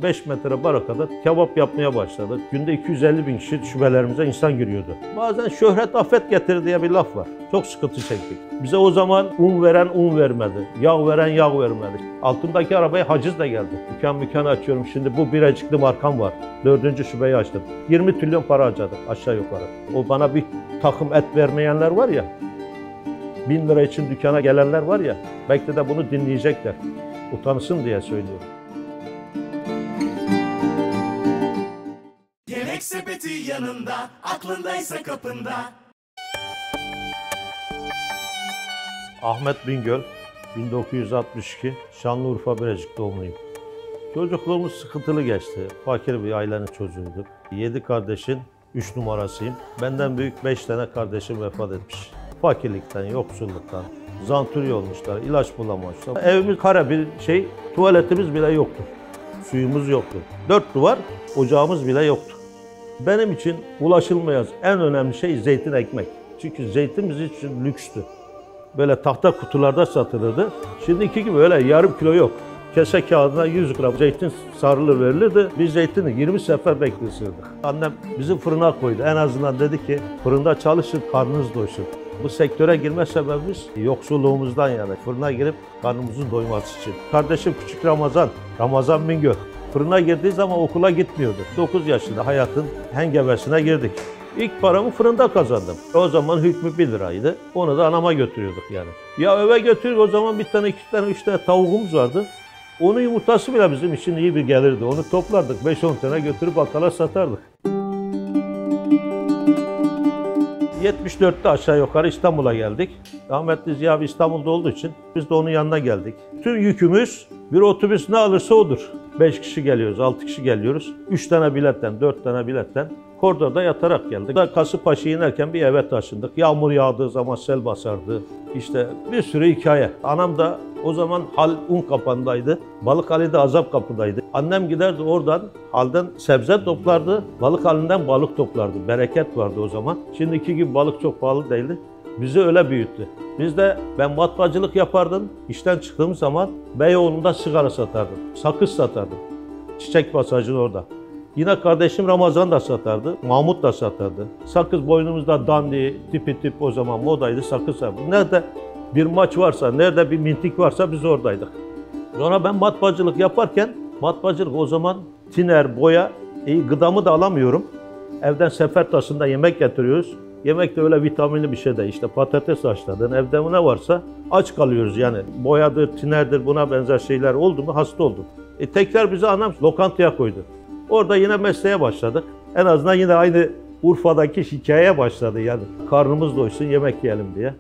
5 metre barakada kebap yapmaya başladık. Günde 250 bin kişi şubelerimize insan giriyordu. Bazen şöhret afet getirir diye bir laf var. Çok sıkıntı çektik. Bize o zaman un veren un vermedi. Yağ veren yağ vermedi. Altındaki arabaya haciz de geldi. Dükkan açıyorum. Şimdi bu biracıklı markam var. 4. şubeyi açtım. 20 trilyon para harcadık aşağı yukarı. O bana bir takım et vermeyenler var ya, 1000 lira için dükkana gelenler var ya, belki de bunu dinleyecekler. Utansın diye söylüyorum. Yemek sepeti yanında, aklındaysa kapında. Ahmet Bingöl, 1962, Şanlıurfa Birecik doğumluyum. Çocukluğumuz sıkıntılı geçti. Fakir bir ailenin çocuğuyduk. 7 kardeşin 3 numarasıyım. Benden büyük 5 tane kardeşim vefat etmiş. Fakirlikten, yoksulluktan, zanturi olmuşlar, ilaç bulamamışlar. Evimiz kare bir şey, tuvaletimiz bile yoktu. Suyumuz yoktu. 4 duvar, ocağımız bile yoktu. Benim için ulaşılmayaz en önemli şey zeytin ekmek. Çünkü zeytin bizim için lükstü. Böyle tahta kutularda satılırdı. Şimdiki gibi öyle yarım kilo yok. Kese kağıdına 100 gram zeytin sarılır verilirdi. Biz zeytini 20 sefer bekletirdik. Annem bizi fırına koydu. En azından dedi ki fırında çalışın, karnınız doysun. Bu sektöre girme sebebimiz yoksulluğumuzdan yani. Fırına girip karnımızın doyması için. Kardeşim küçük Ramazan Bingöl. Fırına girdiği zaman okula gitmiyordu. 9 yaşında hayatın hengamesine girdik. İlk paramı fırında kazandım. O zaman hükmü 1 liraydı. Onu da anama götürüyorduk yani. Ya eve götürük o zaman bir tane, 2 tane, 3 tane tavuğumuz vardı. Onun yumurtası bile bizim için iyi bir gelirdi. Onu toplardık. 5-10 tane götürüp bakkala satardık. 74'te aşağı yukarı İstanbul'a geldik. Rahmetli Ziya abi İstanbul'da olduğu için biz de onun yanına geldik. Tüm yükümüz bir otobüs ne alırsa odur. 5 kişi geliyoruz, 6 kişi geliyoruz. 3 tane biletten, 4 tane biletten koridorda yatarak geldik. Kasımpaşa'ya inerken bir eve taşındık. Yağmur yağdığı zaman sel basardı. İşte bir sürü hikaye. Anam da o zaman hal un kapandaydı. Balıkhali'de azap kapıdaydı. Annem giderdi oradan halden sebze toplardı. Balıkhali'nden balık toplardı. Bereket vardı o zaman. Şimdiki gibi balık çok pahalı değildi. Bizi öyle büyüttü. Biz de ben matbaacılık yapardım. İşten çıktığım zaman Beyoğlu'nda sigara satardım. Sakız satardım. Çiçek Pasajı'nın orada. Yine kardeşim Ramazan da satardı. Mahmut da satardı. Sakız boynumuzda dandiği, tipi o zaman modaydı sakız satardı. Nerede bir maç varsa, nerede bir mintik varsa biz oradaydık. Sonra ben matbaacılık yaparken, matbaacılık o zaman tiner, boya, gıdamı da alamıyorum. Evden sefer taşında yemek getiriyoruz. Yemek de öyle vitaminli bir şey değil. İşte patates haşladın, evde ne varsa aç kalıyoruz yani. Boyadır, tinerdir, buna benzer şeyler oldu mu hasta oldum. Tekrar bizi anam lokantaya koydu. Orada yine mesleğe başladık. En azından yine aynı Urfa'daki hikayeye başladı yani. Karnımız doysun, yemek yiyelim diye.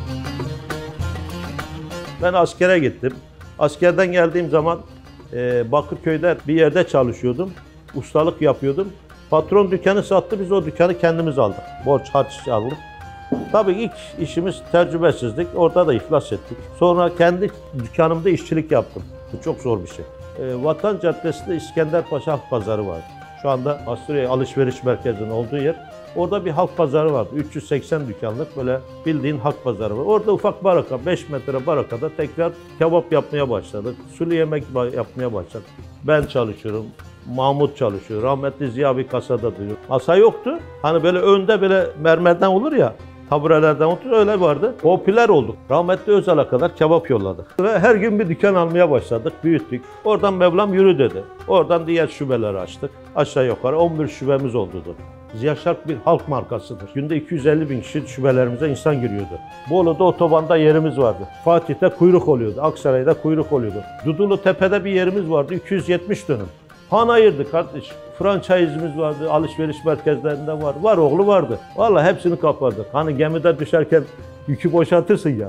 Ben askere gittim. Askerden geldiğim zaman Bakırköy'de bir yerde çalışıyordum. Ustalık yapıyordum. Patron dükkanı sattı, biz o dükkanı kendimiz aldık. Borç harç aldık. Tabii ilk işimiz tecrübesizlik. Orada da iflas ettik. Sonra kendi dükkanımda işçilik yaptım. Bu çok zor bir şey. Vatan Caddesi'nde İskenderpaşa Halk Pazarı vardı. Şu anda Asuriye Alışveriş Merkezi'nin olduğu yer. Orada bir halk pazarı vardı. 380 dükkanlık böyle bildiğin halk pazarı var. Orada ufak baraka, 5 metre barakada tekrar kebap yapmaya başladık. Sulu yemek yapmaya başladık. Ben çalışıyorum. Mahmut çalışıyor. Rahmetli Ziya bir kasada duruyor. Masa yoktu. Hani böyle önde böyle mermerden olur ya. Taburelerden otur öyle vardı. Popüler olduk. Rahmetli Özal'a kadar kebap yolladık. Ve her gün bir dükkan almaya başladık, büyüttük. Oradan Mevlam yürü dedi. Oradan diğer şubeleri açtık. Aşağı yukarı 11 şubemiz oldu. Ziya Şark bir halk markasıdır. Günde 250 bin kişi şubelerimize insan giriyordu. Bolu'da otobanda yerimiz vardı. Fatih'te kuyruk oluyordu. Aksaray'da kuyruk oluyordu. Dudullu Tepe'de bir yerimiz vardı. 270 dönüm. Panayırdı kardeş. Franchise'imiz vardı, alışveriş merkezlerinde vardı. Var oğlu vardı. Vallahi hepsini kapardık. Hani gemide düşerken yükü boşaltırsın ya.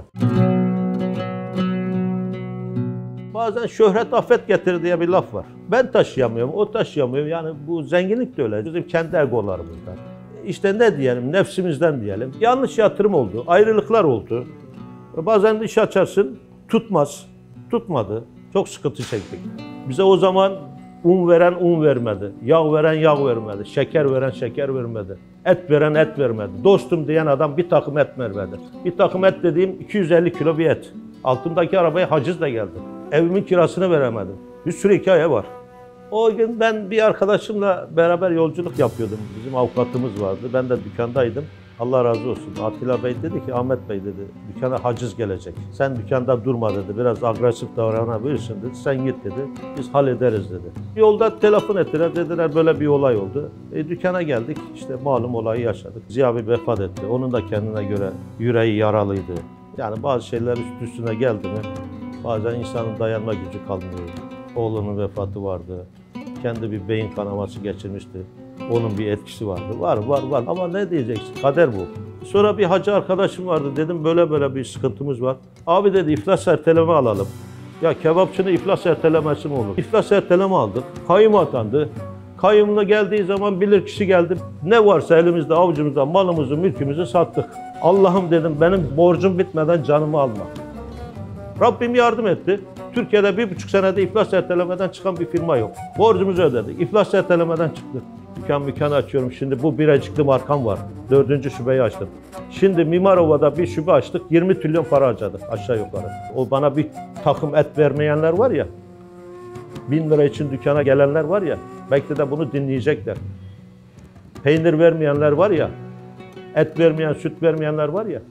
Bazen şöhret afet getirir diye bir laf var. Ben taşıyamıyorum, o taşıyamıyor. Yani bu zenginlik de öyle. Bizim kendi egolarımızdan. İşte ne diyelim, nefsimizden diyelim. Yanlış yatırım oldu, ayrılıklar oldu. Bazen iş açarsın, tutmaz. Tutmadı. Çok sıkıntı çektik. Bize o zaman un veren un vermedi. Yağ veren yağ vermedi. Şeker veren şeker vermedi. Et veren et vermedi. Dostum diyen adam bir takım et vermedi. Bir takım et dediğim 250 kilo bir et. Altındaki arabaya haciz de geldi. Evimin kirasını veremedim. Bir sürü hikaye var. O gün ben bir arkadaşımla beraber yolculuk yapıyordum. Bizim avukatımız vardı. Ben de dükkandaydım. Allah razı olsun. Atilla Bey dedi ki, Ahmet Bey dedi, dükkana haciz gelecek. Sen dükkanda durma dedi, biraz agresif davranabilirsin dedi. Sen git dedi, biz hallederiz dedi. Yolda telefon ettiler, dediler böyle bir olay oldu. Dükkana geldik, işte malum olayı yaşadık. Ziya Bey vefat etti. Onun da kendine göre yüreği yaralıydı. Yani bazı şeyler üstüne geldi mi, bazen insanın dayanma gücü kalmıyor. Oğlunun vefatı vardı. Kendi bir beyin kanaması geçirmişti. Onun bir etkisi vardı. Var ama ne diyeceksin? Kader bu. Sonra bir hacı arkadaşım vardı. Dedim böyle bir sıkıntımız var. Abi dedi iflas erteleme alalım. Ya kebapçının iflas ertelemesi mi olur? İflas erteleme aldık. Kayyum atandı. Kayyumla geldiği zaman bilirkişi geldi. Ne varsa elimizde avucumuzda malımızı, mülkümüzü sattık. Allah'ım dedim benim borcum bitmeden canımı alma. Rabbim yardım etti. Türkiye'de 1,5 senede iflas ertelemeden çıkan bir firma yok. Borcumuzu ödedik. İflas ertelemeden çıktı. Dükkan açıyorum. Şimdi bu Birecikli markam var. 4. şubeyi açtım. Şimdi Mimarova'da bir şube açtık. 20 trilyon para harcadık aşağı yukarı. O bana bir takım et vermeyenler var ya, 1000 lira için dükkana gelenler var ya, belki de bunu dinleyecekler. Peynir vermeyenler var ya, et vermeyen, süt vermeyenler var ya,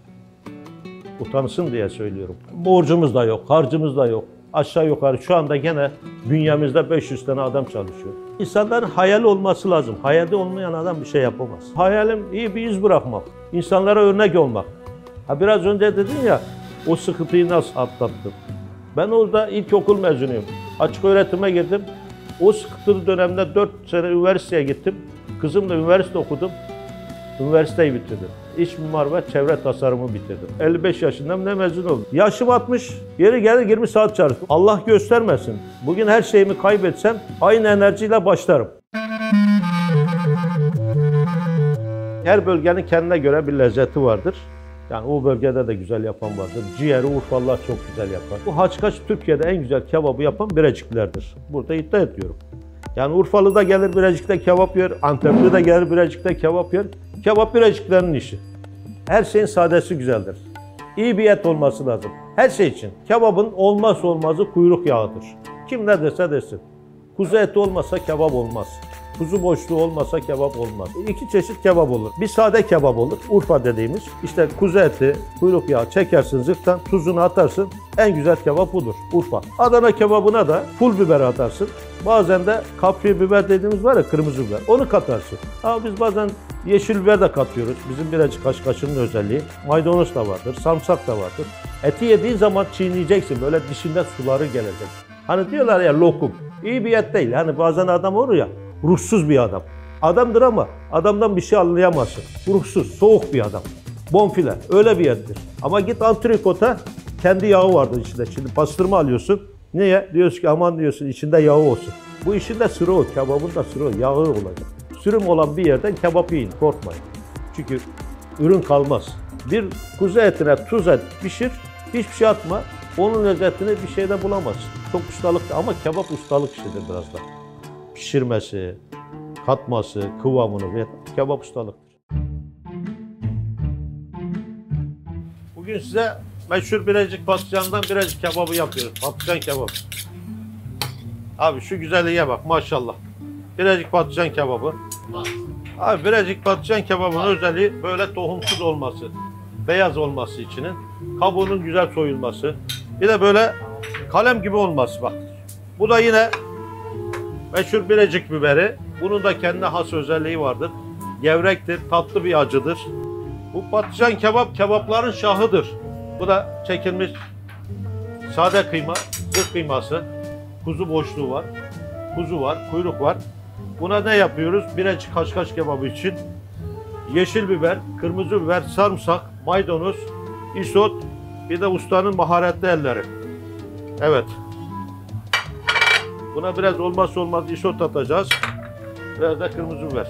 utansın diye söylüyorum. Borcumuz da yok, harcımız da yok. Aşağı yukarı şu anda gene bünyemizde 500 tane adam çalışıyor. İnsanların hayali olması lazım. Hayali olmayan adam bir şey yapamaz. Hayalim iyi bir iz bırakmak, insanlara örnek olmak. Biraz önce dedin ya, o sıkıntıyı nasıl atlattım? Ben orada ilkokul mezunuyum. Açık öğretime girdim. O sıkıntılı dönemde 4 sene üniversiteye gittim. Kızımla üniversite okudum. Üniversiteyi bitirdim. İç mimar ve çevre tasarımı bitirdim. 55 yaşındayım, ne mezun oldum. Yaşım 60, yeri gelir 20 saat çalıştım. Allah göstermesin. Bugün her şeyimi kaybetsem aynı enerjiyle başlarım. Her bölgenin kendine göre bir lezzeti vardır. Yani o bölgede de güzel yapan vardır. Ciğeri Urfalılar çok güzel yapar. Bu Haçkaç Türkiye'de en güzel kebabı yapan Bireciklilerdir. Burada iddia ediyorum. Yani Urfalı da gelir Birecik'te kebap yer, Antepli de gelir Birecik'te kebap yer. Kebap Bireciklerin işi. Her şeyin sadesi güzeldir. İyi bir et olması lazım. Her şey için. Kebabın olmazsa olmazı kuyruk yağıdır. Kim ne derse desin. Kuzu eti olmasa kebap olmaz. Kuzu boşluğu olmasa kebap olmaz. 2 çeşit kebap olur. Bir sade kebap olur. Urfa dediğimiz. İşte kuzu eti, kuyruk yağı çekersin zırhtan, tuzunu atarsın. En güzel kebap budur. Urfa. Adana kebabına da pul biber atarsın. Bazen de kapya biber dediğimiz var ya, kırmızı biber. Onu katarsın. Ama biz bazen yeşil biber de katıyoruz. Bizim Birecik Haçkaç'ın özelliği. Maydanoz da vardır, sarımsak da vardır. Eti yediğin zaman çiğneyeceksin. Böyle dişinde suları gelecek. Hani diyorlar ya lokum. İyi bir et değil. Hani bazen adam olur ya, ruhsuz bir adam. Adamdır ama adamdan bir şey anlayamazsın. Ruhsuz, soğuk bir adam. Bonfile, öyle bir ettir. Ama git antrikota, kendi yağı vardır içinde. Şimdi pastırma alıyorsun. Niye? Diyorsun ki aman diyorsun içinde yağı olsun. Bu işin de sırrı o, kebabın da sırrı o, yağı olacak. Sürüm olan bir yerden kebap yiyin, korkmayın. Çünkü ürün kalmaz. Bir kuzu etine tuz et, pişir, hiçbir şey atma. Onun lezzetini bir şeyde bulamazsın. Çok ustalık ama kebap ustalık işidir biraz da. Pişirmesi, katması, kıvamını, kebap ustalıktır. Bugün size meşhur Birecik patlıcandan Birecik kebabı yapıyoruz. Patlıcan kebabı. Abi şu güzelliğe bak maşallah. Birecik patlıcan kebabı. Abi Birecik patlıcan kebabının özelliği böyle tohumsuz olması. Beyaz olması içinin. Kabuğunun güzel soyulması. Bir de böyle kalem gibi olması bak. Bu da yine meşhur Birecik biberi. Bunun da kendine has özelliği vardır. Gevrektir, tatlı bir acıdır. Bu patlıcan kebap kebapların şahıdır. Bu da çekilmiş sade kıyma, zırh kıyması, kuzu boşluğu var, kuzu var, kuyruk var. Buna ne yapıyoruz? Birecik Haçkaç kebabı için yeşil biber, kırmızı biber, sarımsak, maydanoz, isot, bir de ustanın maharetli elleri. Evet. Buna biraz olmazsa olmaz isot atacağız. Biraz da kırmızı biber.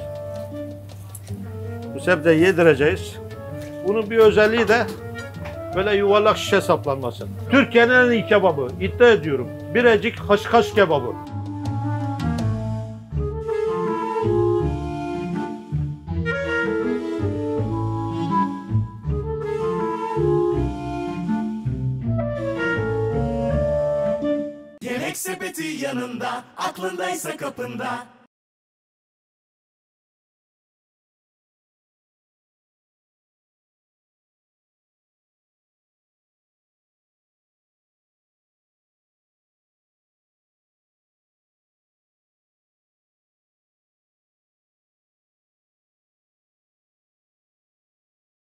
Bu sebzeyi yedireceğiz. Bunun bir özelliği de böyle yuvarlak şişe saplanması. Türkiye'nin en iyi kebabı. İddia ediyorum. Birecik Haçkaç kebabı. Yemek Sepeti yanında, aklındaysa kapında.